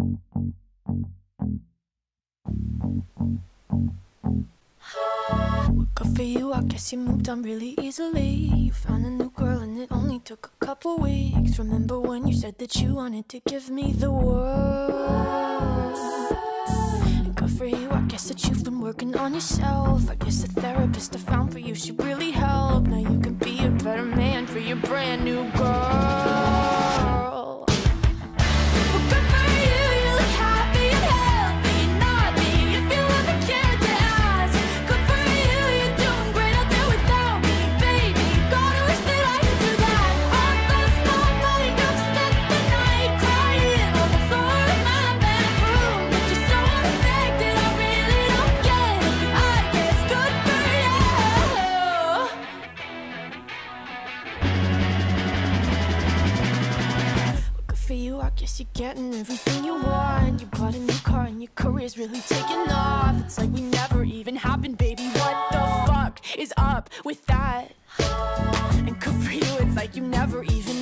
Well, good for you, I guess you moved on really easily. You found a new girl and it only took a couple weeks. Remember when you said that you wanted to give me the world? And good for you, I guess that you've been working on yourself. I guess the therapist I found for you, she really helped. Now you can be a better man for your brand new girl. Well, good for you, you look happy and healthy. Not me, if you ever cared to ask. Good for you, you're doing great out there without me, baby. God, I wish that I could do that. All last night, I've spent the night crying on the floor of my bedroom. But you're so unaffected, I really don't get it. I guess good for you. Well, good for you, I guess you're getting everything you want. You bought a new car and your career's really taking off. It's like we never even happened, baby. What the fuck is up with that? And good for you, it's like you never even